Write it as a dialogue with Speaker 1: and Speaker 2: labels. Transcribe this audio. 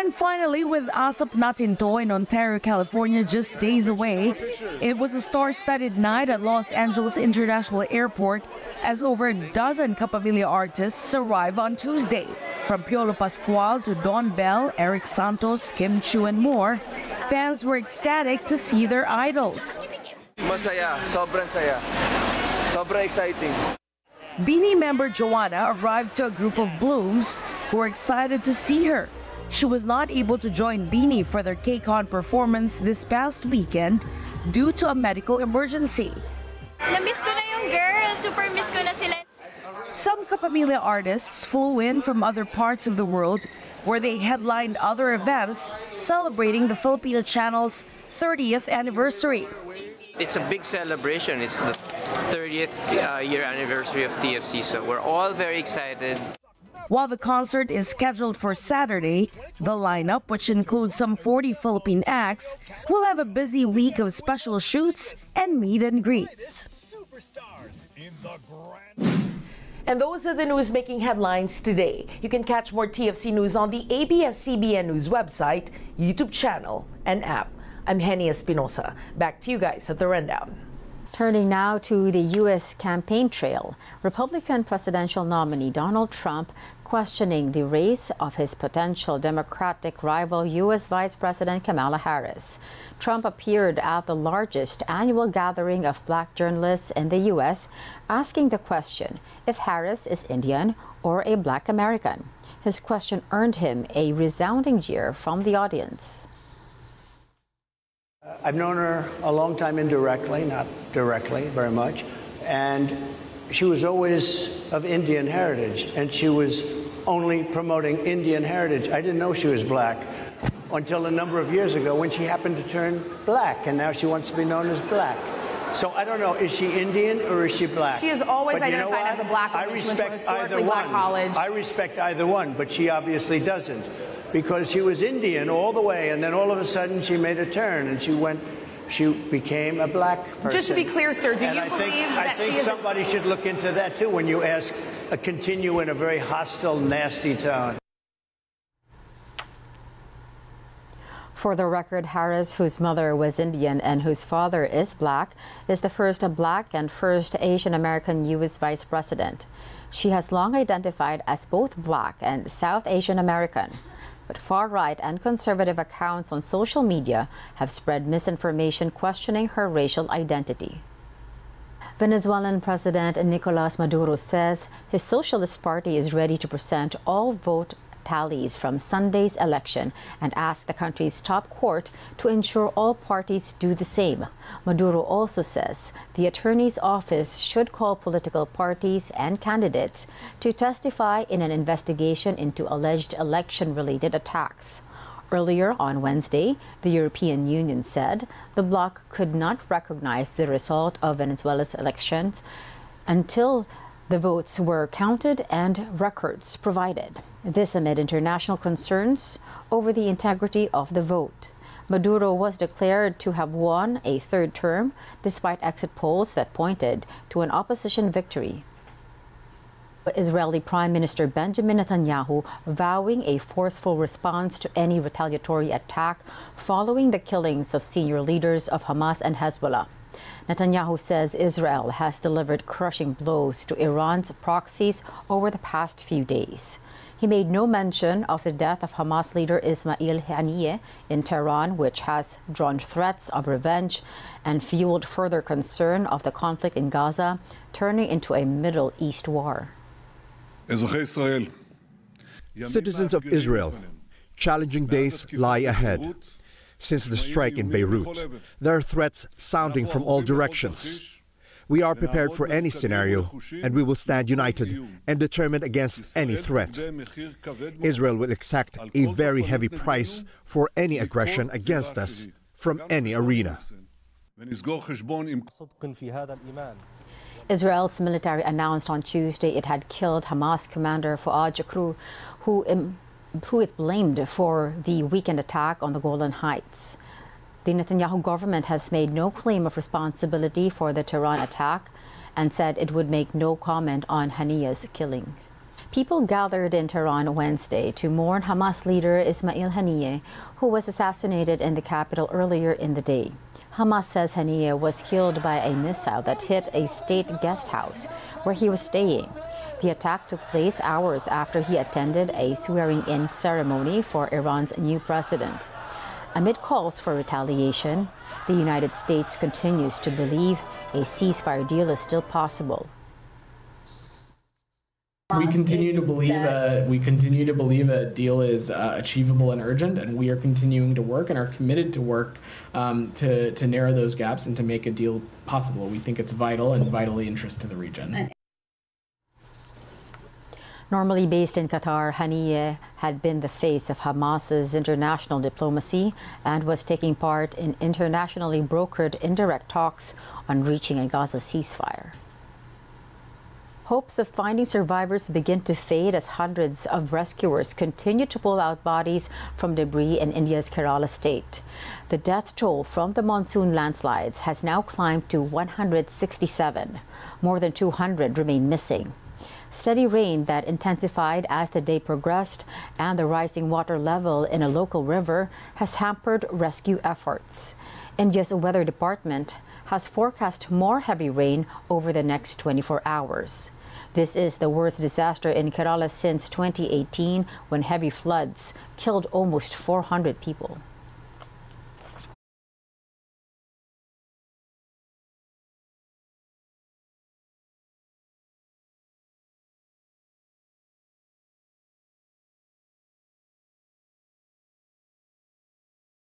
Speaker 1: And finally, with Asap Natinto in Ontario, California, just days away, it was a star-studded night at Los Angeles International Airport as over a dozen Kapamilya artists arrive on Tuesday. From Piolo Pascual to Don Bell, Eric Santos, Kim Chiu, and more, fans were ecstatic to see their idols.
Speaker 2: Masaya, sobrang saya. Sobrang exciting.
Speaker 1: Beanie member Joanna arrived to a group of Blooms who were excited to see her. She was not able to join Beanie for their KCON performance this past weekend due to a medical emergency.
Speaker 3: Na-miss ko na yung girl. Super miss ko na sila.
Speaker 1: Some Kapamilya artists flew in from other parts of the world where they headlined other events celebrating the Filipino Channel's 30th anniversary.
Speaker 4: It's a big celebration. It's the 30th year anniversary of TFC, so we're all very excited.
Speaker 1: While the concert is scheduled for Saturday, the lineup, which includes some 40 Philippine acts, will have a busy week of special shoots and meet and greets. And those are the news making headlines today. You can catch more TFC news on the ABS-CBN News website, YouTube channel, and app. I'm Henny Espinosa. Back to you guys at the rundown.
Speaker 5: Turning now to the U.S. campaign trail, Republican presidential nominee Donald Trump questioning the race of his potential Democratic rival U.S. Vice President Kamala Harris. Trump appeared at the largest annual gathering of black journalists in the U.S., asking the question if Harris is Indian or a black American. His question earned him a resounding jeer from the audience.
Speaker 6: I've known her a long time indirectly, not directly very much, and she was always of Indian heritage, and she was only promoting Indian heritage. I didn't know she was black until a number of years ago when she happened to turn black, and now she wants to be known as black. So I don't know, is she Indian or is she black?
Speaker 7: She is always identified as a black woman.
Speaker 6: I respect either
Speaker 7: black
Speaker 6: one.
Speaker 7: College.
Speaker 6: I respect either one, but she obviously doesn't, because she was Indian all the way, and then all of a sudden she made a turn and she became a black person.
Speaker 7: Just to be clear, sir, do you believe that she is...
Speaker 6: I think somebody should look into that too when you ask, continue in a very hostile, nasty tone.
Speaker 5: For the record, Harris, whose mother was Indian and whose father is black, is the first black and first Asian American U.S. Vice President. She has long identified as both black and South Asian American. But far-right and conservative accounts on social media have spread misinformation questioning her racial identity. Venezuelan President Nicolas Maduro says his Socialist Party is ready to present all vote tallies from Sunday's election and ask the country's top court to ensure all parties do the same. Maduro also says the attorney's office should call political parties and candidates to testify in an investigation into alleged election-related attacks. Earlier on Wednesday, the European Union said the bloc could not recognize the result of Venezuela's elections until the votes were counted and records provided. This amid international concerns over the integrity of the vote. Maduro was declared to have won a third term despite exit polls that pointed to an opposition victory. Israeli Prime Minister Benjamin Netanyahu vowing a forceful response to any retaliatory attack following the killings of senior leaders of Hamas and Hezbollah. Netanyahu says Israel has delivered crushing blows to Iran's proxies over the past few days. He made no mention of the death of Hamas leader Ismail Haniyeh in Tehran, which has drawn threats of revenge and fueled further concern of the conflict in Gaza, turning into a Middle East war.
Speaker 8: Citizens of Israel, challenging days lie ahead. Since the strike in Beirut, there are threats sounding from all directions. We are prepared for any scenario, and we will stand united and determined against any threat. Israel will exact a very heavy price for any aggression against us from any arena.
Speaker 5: Israel's military announced on Tuesday it had killed Hamas commander Fuad Shukr, who it blamed for the weekend attack on the Golan Heights. The Netanyahu government has made no claim of responsibility for the Tehran attack and said it would make no comment on Haniyeh's killings. People gathered in Tehran Wednesday to mourn Hamas leader Ismail Haniyeh, who was assassinated in the capital earlier in the day. Hamas says Haniyeh was killed by a missile that hit a state guest house where he was staying. The attack took place hours after he attended a swearing-in ceremony for Iran's new president. Amid calls for retaliation, the United States continues to believe a ceasefire deal is still possible.
Speaker 9: We continue to believe a deal is achievable and urgent, and we are continuing to work and are committed to work to narrow those gaps and to make a deal possible. We think it's vital and vitally interest to the region.
Speaker 5: Normally based in Qatar, Haniyeh had been the face of Hamas's international diplomacy and was taking part in internationally brokered indirect talks on reaching a Gaza ceasefire. Hopes of finding survivors begin to fade as hundreds of rescuers continue to pull out bodies from debris in India's Kerala state. The death toll from the monsoon landslides has now climbed to 167. More than 200 remain missing. Steady rain that intensified as the day progressed and the rising water level in a local river has hampered rescue efforts. India's weather department has forecast more heavy rain over the next 24 hours. This is the worst disaster in Kerala since 2018, when heavy floods killed almost 400 people.